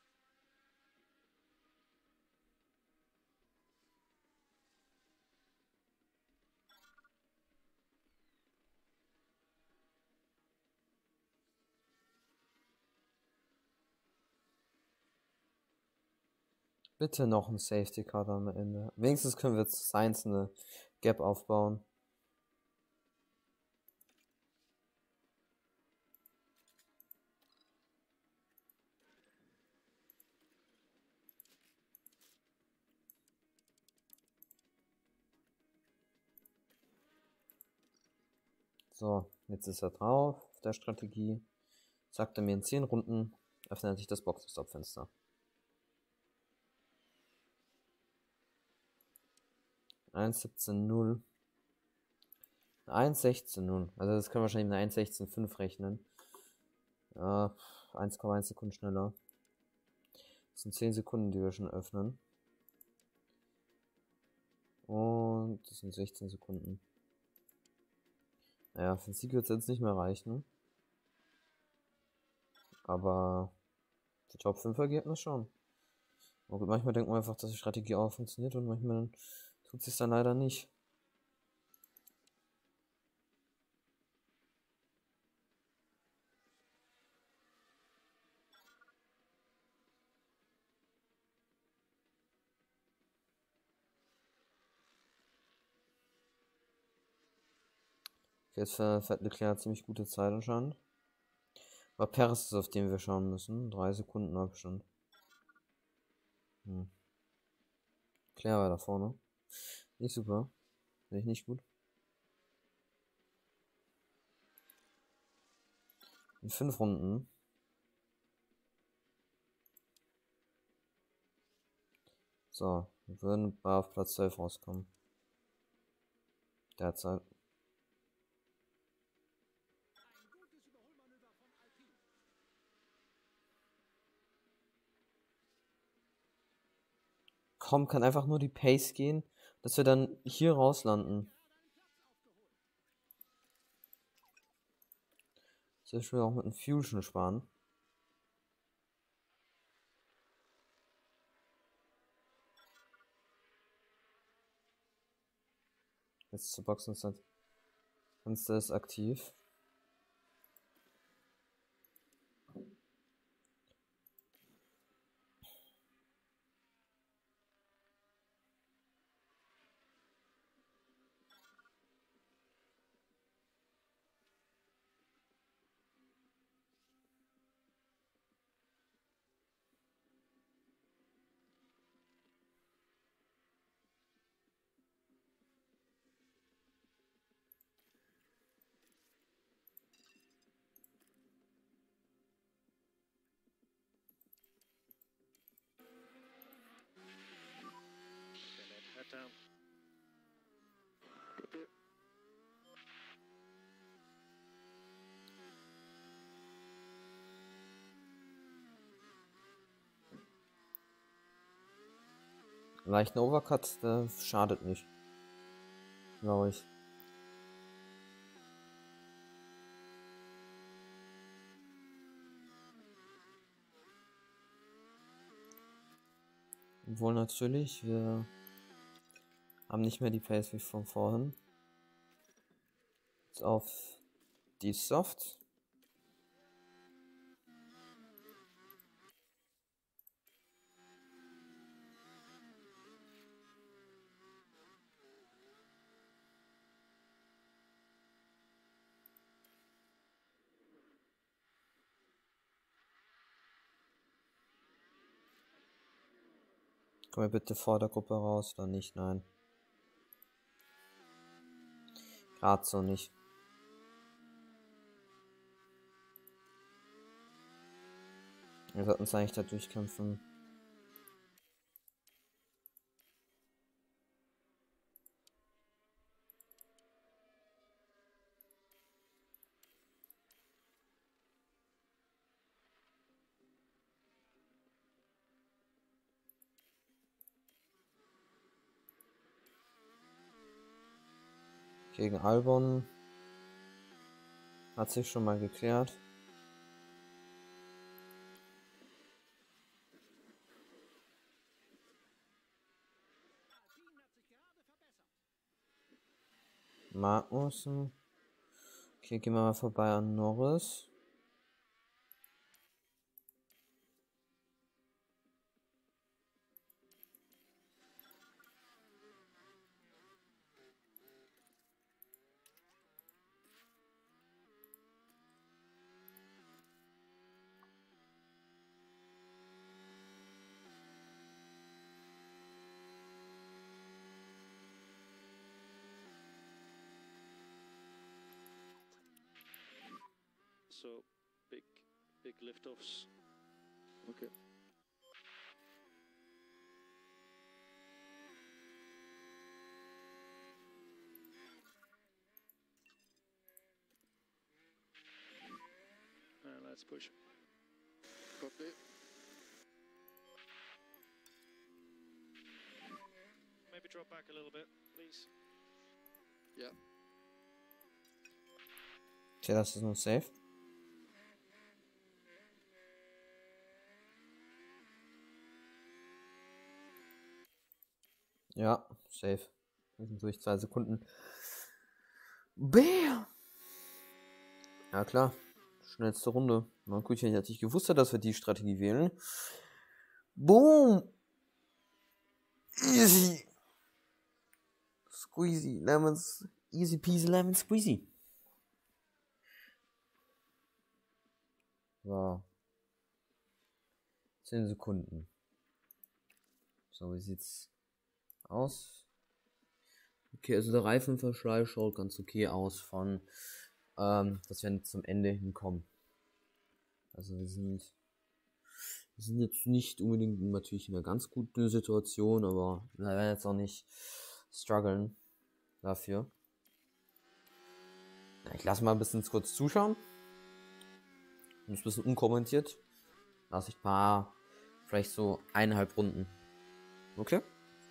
Bitte noch ein Safety Car am Ende. Wenigstens können wir jetzt Sainz eine Gap aufbauen. So, jetzt ist er drauf auf der Strategie. Sagt er mir in 10 Runden, öffnet sich das Boxenstopp-Fenster. 1,17,0. 1,16,0. Also das können wir wahrscheinlich mit einer 1,16,5 rechnen. 1,1 Sekunden schneller. Das sind 10 Sekunden, die wir schon öffnen. Und das sind 16 Sekunden. Naja, für den Sieg wird es jetzt nicht mehr reichen. Aber für Top 5 Ergebnis schon. Aber gut, manchmal denkt man einfach, dass die Strategie auch funktioniert und manchmal tut sie es dann leider nicht. Jetzt fährt Leclerc ziemlich gute Zeit anscheinend. Aber Perez ist, auf den wir schauen müssen. 3 Sekunden Abstand. Leclerc war da vorne. Nicht super. Finde ich nicht gut. In 5 Runden. So, wir würden auf Platz 12 rauskommen. Derzeit. Komm, kann einfach nur die Pace gehen, dass wir dann hier rauslanden. Das will auch mit dem Fusion sparen. Jetzt zu Boxen ist Fenster ist aktiv. Okay, then head down. Copy. Leichten Overcut, der schadet nicht. Glaube ich. Obwohl natürlich, wir haben nicht mehr die Pace wie von vorhin. Jetzt auf die Soft. Komm bitte vor der Gruppe raus, oder nicht? Nein. Gerade so nicht. Wir sollten uns eigentlich da durchkämpfen. Gegen Albon hat sich schon mal geklärt. Magnussen. Okay, gehen wir mal vorbei an Norris. so big liftoffs. Okay. And let's push. Copy. Maybe drop back a little bit, please. Yeah. Okay, das ist noch safe. Ja, safe. Wir sind durch 2 Sekunden. Bam! Ja klar. Schnellste Runde. Na gut, ich hätte natürlich gewusst, dass wir die Strategie wählen. Boom! Easy! Squeezy. Lemons. Easy peasy lemon squeezy. So. 10 Sekunden. So, wie sieht's aus? Okay, also der Reifenverschleiß schaut ganz okay aus von, dass wir zum Ende hinkommen. Also wir sind jetzt nicht unbedingt natürlich in einer ganz guten Situation, aber wir werden jetzt auch nicht strugglen dafür. Ja, ich lasse mal ein bisschen kurz zuschauen. Und ein bisschen unkommentiert. Lasse ich mal vielleicht so 1,5 Runden. Okay?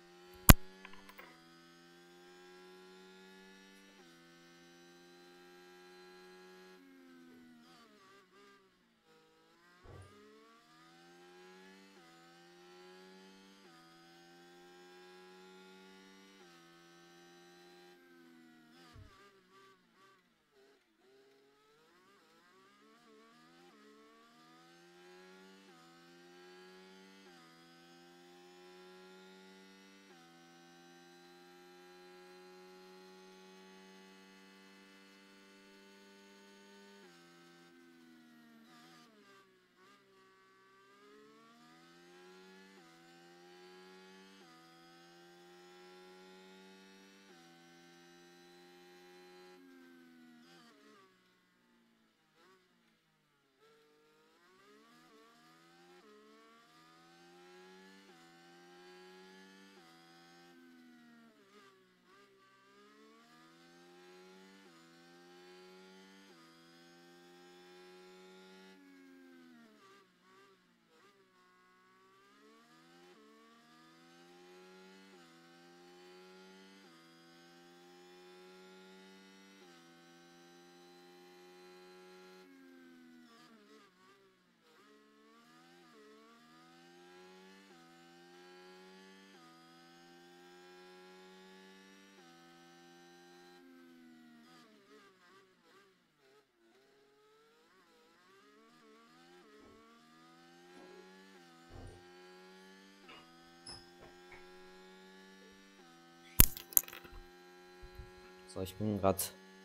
So, ich bin gerade.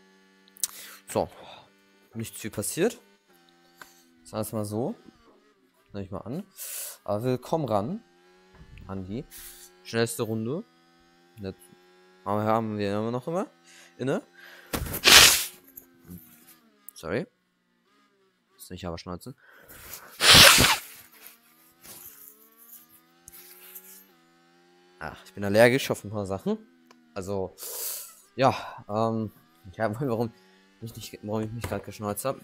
So. Nichts viel passiert. Sagen wir es mal so. Nehme ich mal an. Aber wir kommen ran. An die schnellste Runde. Jetzt haben wir immer noch inne. Sorry. Ist nicht aber schneuzen. Ach, ich bin allergisch auf ein paar Sachen. Also, ja, warum ich mich gerade geschneuzt habe.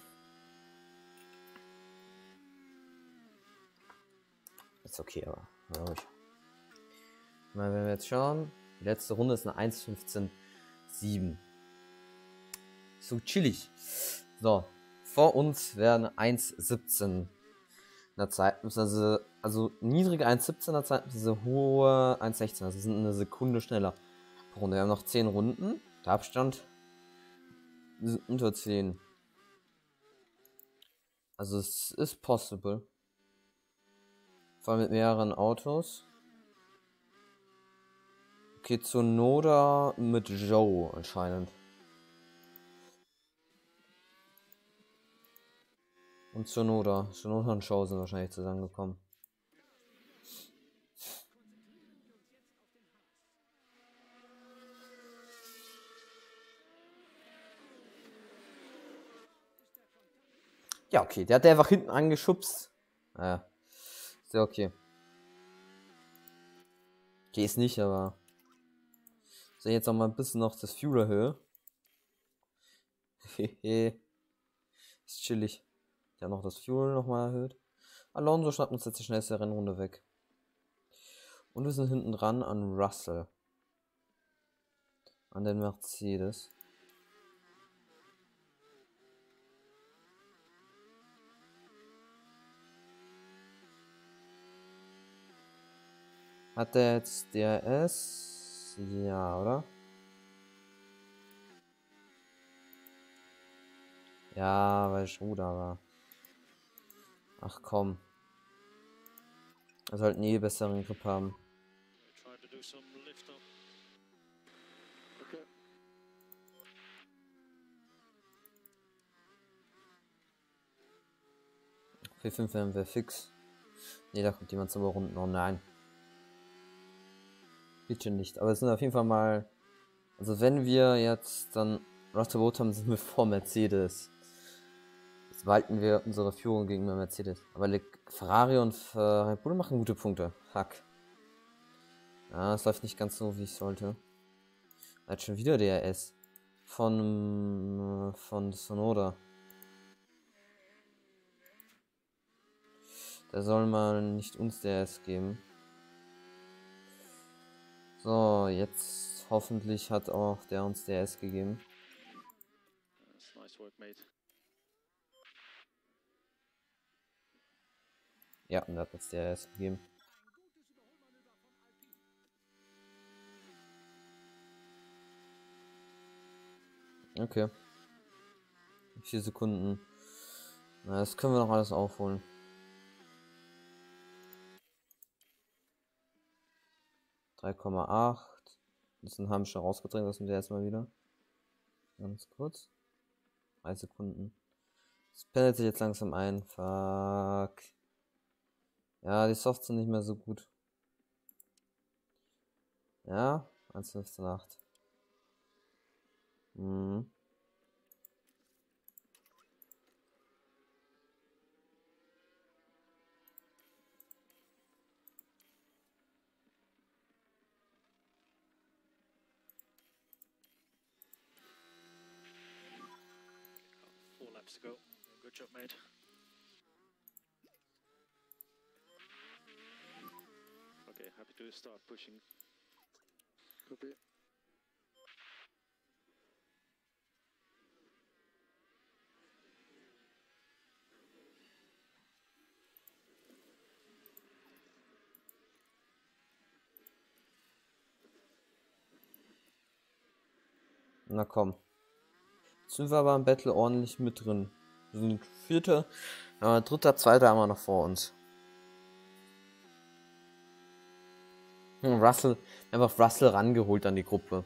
Ist okay, aber ruhig. Mal, wenn wir jetzt schauen, die letzte Runde ist eine 1:15:7. So chillig. So, vor uns wäre eine 1:17 der Zeit, also niedrige 1:17er Zeit, diese hohe 1:16, also sind eine Sekunde schneller pro Runde. Wir haben noch 10 Runden, der Abstand ist unter 10. Also es ist possible. Vor allem mit mehreren Autos. Okay, Tsunoda mit Joe anscheinend. Und Tsunoda und Joe sind wahrscheinlich zusammengekommen. Ja, okay. Der hat einfach hinten angeschubst. Naja. Ist ja okay. Okay, ist nicht, aber... So, jetzt auch mal ein bisschen noch das Fuel erhöhe. Hehe. Ist chillig. Ich habe noch das Fuel nochmal erhöht. Alonso schnappt uns jetzt die schnellste Rennrunde weg. Und wir sind hinten dran an Russell. An den Mercedes. Hat der jetzt DRS? Ja, oder? Ja, weil ich Ruder war. Ach komm. Wir sollten eh besseren Grip haben. Trying to do some lift up. Okay. P5 werden wir fix. Ne, da kommt jemand zum Überrunden. Oh nein. Bitte nicht. Aber es sind auf jeden Fall mal... Also wenn wir jetzt dann Russell Boat haben, sind wir vor Mercedes. Jetzt behalten wir unsere Führung gegenüber Mercedes. Aber Ferrari und Red Bull machen gute Punkte. Fuck. Ja, es läuft nicht ganz so, wie ich sollte. Er hat schon wieder DRS. Von Sonoda. Der soll mal nicht uns DRS geben. So, jetzt hoffentlich hat auch der uns DRS gegeben. That's nice work, mate. Ja, und er hat uns DRS gegeben. Okay. 4 Sekunden. Na, das können wir noch alles aufholen. (3,8). Das haben wir schon rausgedrängt, das sind wir erstmal wieder. Ganz kurz. 3 Sekunden. Das pendelt sich jetzt langsam ein. Fuck. Ja, die Softs sind nicht mehr so gut. Ja, 1,15,8. Mhm. Got 4 laps to go. Good job, mate. Okay, happy to start pushing. Copy. Na komm. Jetzt sind wir aber im Battle ordentlich mit drin. Wir sind Vierter, Dritter, Zweiter haben wir noch vor uns. Russell, einfach Russell rangeholt an die Gruppe.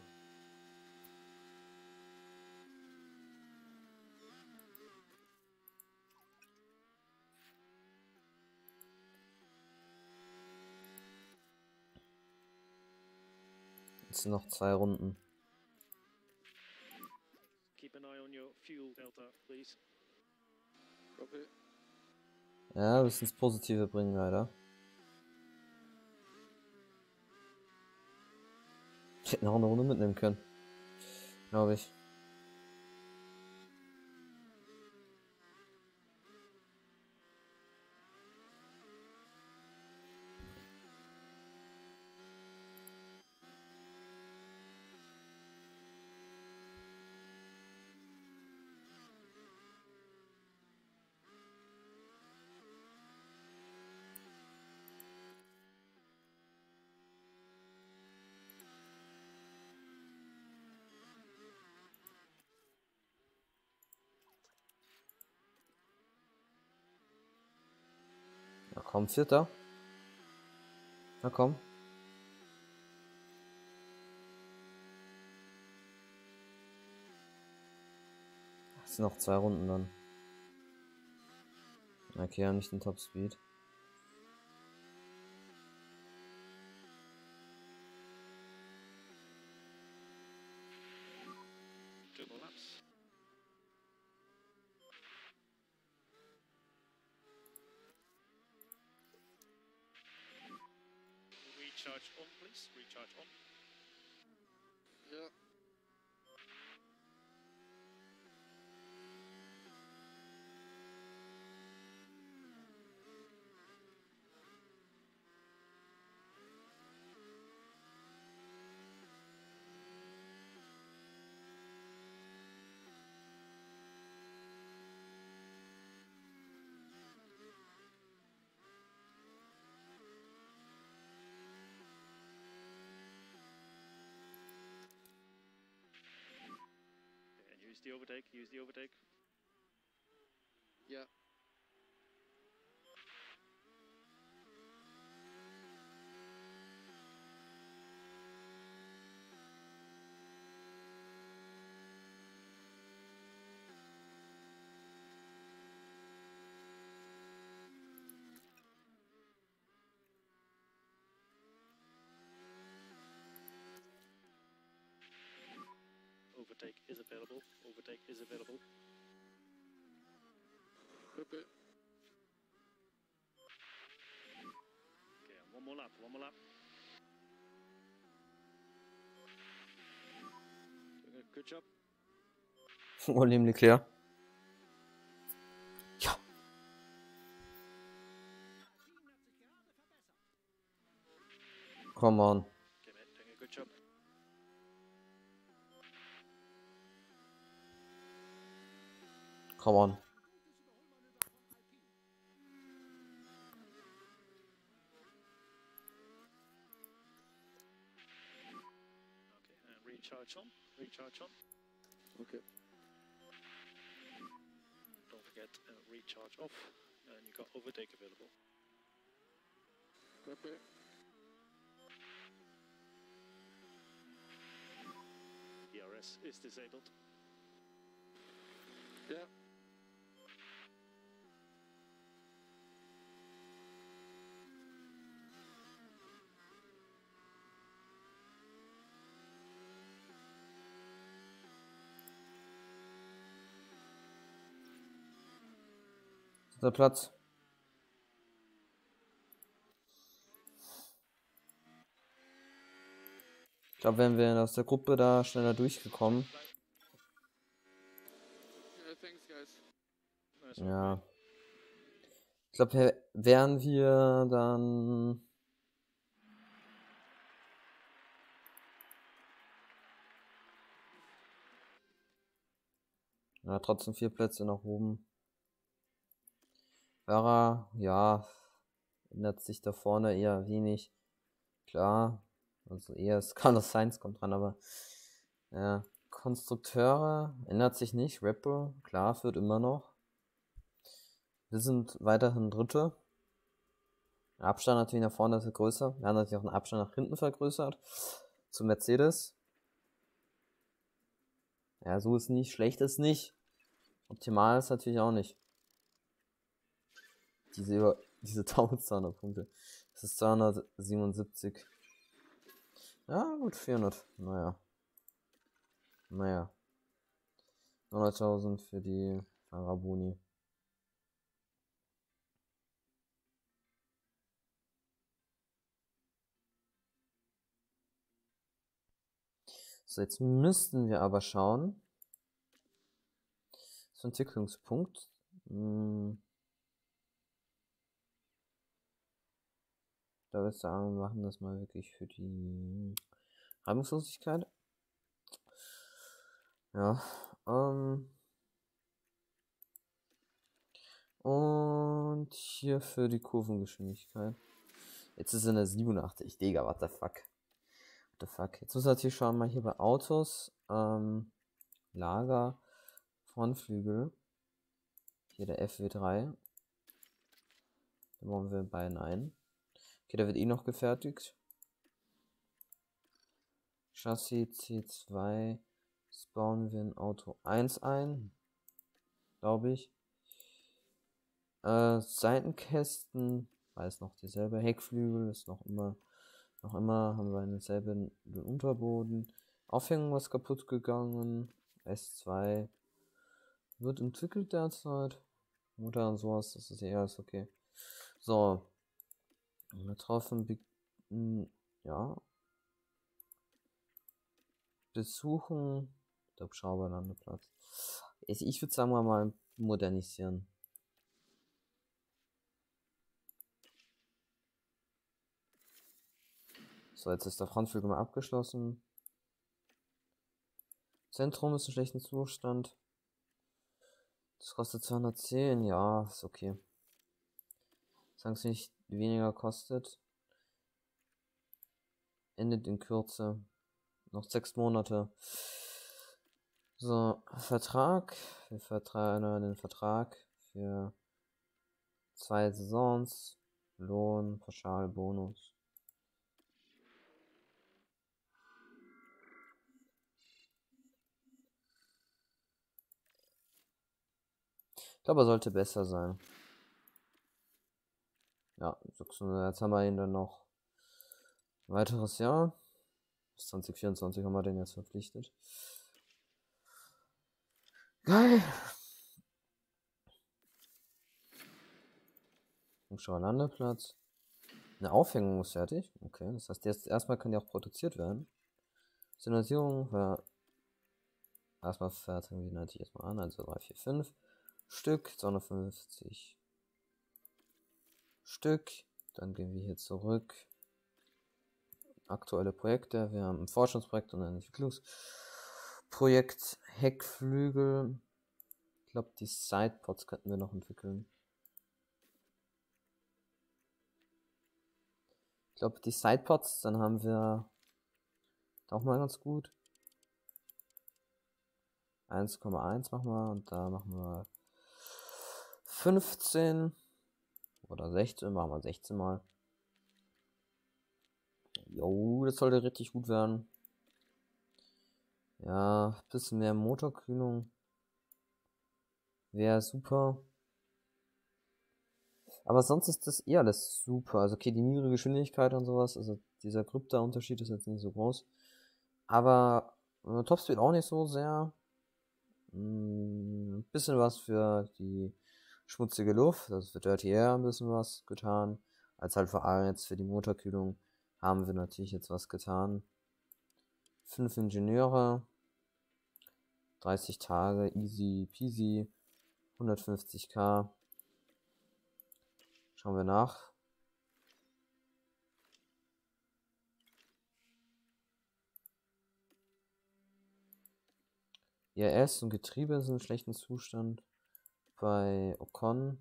Jetzt sind noch 2 Runden. Keep an eye on your fuel delta, please. Copy. Ja, wir müssen ins Positive bringen, leider. Ich hätte noch eine Runde mitnehmen können. Glaube ich. Na komm, Vierter. Na komm. Es sind noch 2 Runden dann. Okay, ja, nicht den Top Speed. Two more laps. recharge on, please. Recharge on. Yeah. And use the overtake. Use the overtake. Yeah. Overtake is available. Overtake is available. Copy. Okay, and one more lap. One more lap. Doing a good job. William Leclerc. Ja. Come on. Okay, mate. Doing a good job. Come on. Okay, and recharge on. Recharge on. Okay. Don't forget recharge off. And you got overtake available. Copy. ERS is disabled. Yeah. Der Platz. Ich glaube, wären wir aus der Gruppe da schneller durchgekommen. Yeah, thanks, guys. Nice one, Ja. mate. Ich glaube, wären wir dann. Ja, trotzdem 4 Plätze nach oben. Fahrer, ja, ändert sich da vorne eher wenig. Klar, also eher Carlos Sainz kommt dran, aber ja, Konstrukteure ändert sich nicht. Red Bull, klar, führt immer noch. Wir sind weiterhin Dritte. Der Abstand natürlich nach vorne ist größer. Wir haben natürlich auch einen Abstand nach hinten vergrößert. Zu Mercedes. Ja, so ist nicht. Schlecht ist nicht. Optimal ist natürlich auch nicht. Diese 1200 Punkte. Das ist 277. Ja, gut, 400. Naja. 900.000 für die Arabuni. So, jetzt müssten wir aber schauen. Das ist ein Entwicklungspunkt. Da würde ich sagen, wir machen das mal wirklich für die Reibungslosigkeit. Ja. Und hier für die Kurvengeschwindigkeit. Jetzt ist es in der 87. Digga, what the fuck. What the fuck. Jetzt muss ich natürlich schauen, mal hier bei Autos. Lager. Frontflügel. Hier der FW3. Da bauen wir beiden ein. Okay, der wird eh noch gefertigt. Chassis C2. Das bauen wir in Auto 1 ein. Glaube ich. Seitenkästen. Weiß noch dieselbe. Heckflügel ist noch immer haben wir denselben Unterboden. Aufhängung ist kaputt gegangen. S2 wird entwickelt derzeit. Motor und sowas, das ist eher alles okay. So. Getroffen Ja. Besuchen. Der Hubschrauberlandeplatz. Ich würde sagen, mal modernisieren. So, jetzt ist der Frontflügel mal abgeschlossen. Zentrum ist in schlechtem Zustand. Das kostet 210. Ja, ist okay. Sagen Sie nicht weniger kostet. Endet in Kürze. Noch 6 Monate. So, Vertrag. Wir vertreiben den Vertrag für 2 Saisons. Lohn, Pauschal, Bonus. Ich glaube, er sollte besser sein. Ja, 600. Jetzt haben wir ihn dann noch ein weiteres Jahr. Bis 2024 haben wir den jetzt verpflichtet. Geil. Landeplatz. Eine Aufhängung ist fertig. Okay, das heißt, jetzt erstmal kann die auch produziert werden. Signalisierung war erstmal fertig, wie natürlich erstmal an. Also 3, 4, 5 Stück, 250 Stück. Dann gehen wir hier zurück. Aktuelle Projekte. Wir haben ein Forschungsprojekt und ein Entwicklungsprojekt. Heckflügel. Ich glaube, die Sidepods könnten wir noch entwickeln. Ich glaube, die Sidepods, dann haben wir auch mal ganz gut. 1,1 machen wir und da machen wir 15 oder 16, machen wir 16 mal. Jo, das sollte richtig gut werden. Ja, ein bisschen mehr Motorkühlung wäre super. Aber sonst ist das eh alles super. Also okay, die niedrige Geschwindigkeit und sowas, also dieser Krypta-Unterschied ist jetzt nicht so groß. Aber Topspeed auch nicht so sehr. Ein bisschen was für die schmutzige Luft, also für Dirty Air ein bisschen was getan. Als halt vor allem jetzt für die Motorkühlung haben wir natürlich jetzt was getan. 5 Ingenieure, 30 Tage, easy peasy, 150k. Schauen wir nach. IRS und Getriebe sind in schlechtem Zustand. Bei Ocon.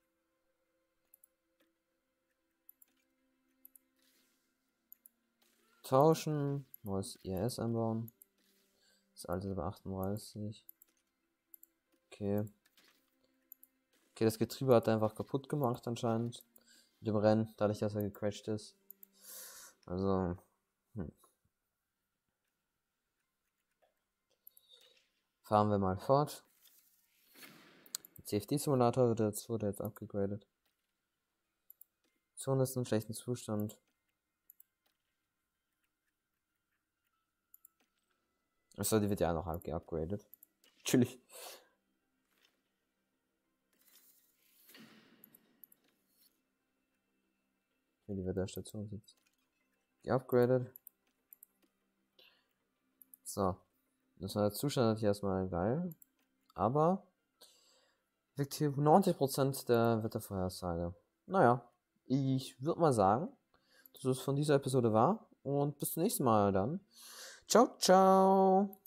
Tauschen. Neues IRS einbauen. Das alte ist bei 38. Okay. Okay, das Getriebe hat er einfach kaputt gemacht anscheinend. Mit dem Rennen, dadurch, dass er gecrashed ist. Also. Fahren wir mal fort. Der CFD-Simulator wurde jetzt abgegradet. Die Zone ist in schlechtem Zustand. Achso, die wird ja auch noch geupgradet. Natürlich. Hier die Wetterstation sitzt. Geupgradet. So. Das war der Zustand natürlich erstmal geil. Aber wirkt hier 90% der Wettervorhersage. Naja, ich würde mal sagen, dass es von dieser Episode war. Und bis zum nächsten Mal dann. Ciao, ciao.